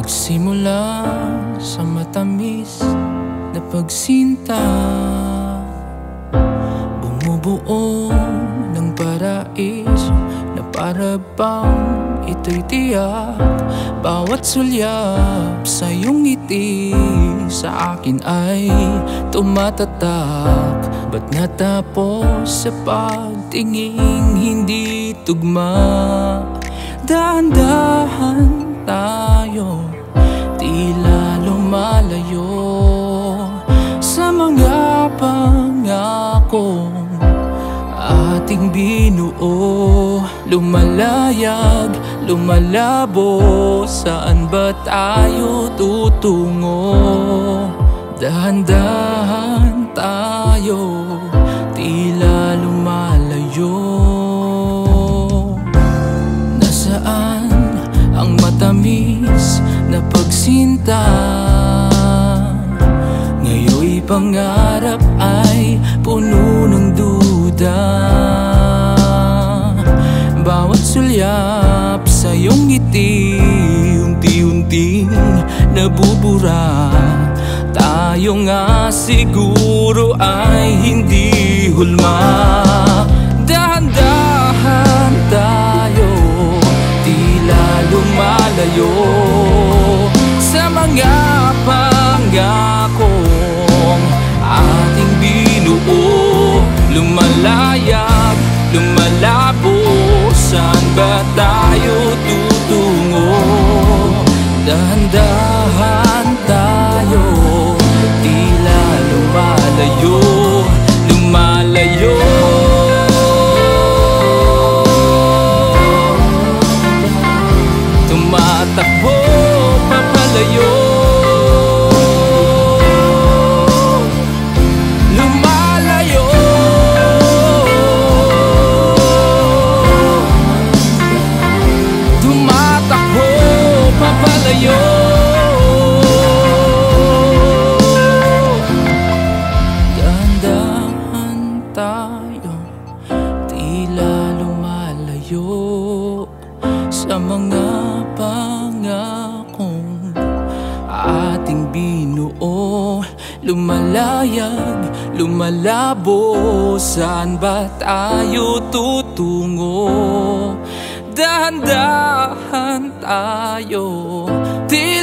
Nagsimula sa matamis na pagsinta, bumubuo ng paraiso na para bang ito'y tiyak. Bawat sulyap sa iyong ngiti sa akin ay tumatatak. Ba't natapos sa pagtingin hindi tugma? Dahan-dahan tayo, tila lumalayo sa mga pangakong ating binuo. Lumalayag, lumalabo, saan ba tayo tutungo? Dahan-dahan tayo, tila lumalayo. Nasaan ang matamis na pagsinta? Ngayon'y pangarap ay puno ng duda. Bawat sulyap sa iyong ngiti unti-unting nabubura. Tayo nga siguro ay hindi hulma. Dahan-dahan tayo, tila lumalayo sa mga pangakong ating binuo. Lumalayag, lumalabo, saan ba tayo tutungo? Dahan-dahan tayo, tila lumalayo, lumalayo. Tumatakbo papalayo, lumalayo. Tumatakbo papalayo. Dahan-dahan tayo, tila lumalayo sa mga pangakong ating binuo. Lumalayag, lumalabo, saan ba tayo tutungo? Dahan-dahan tayo,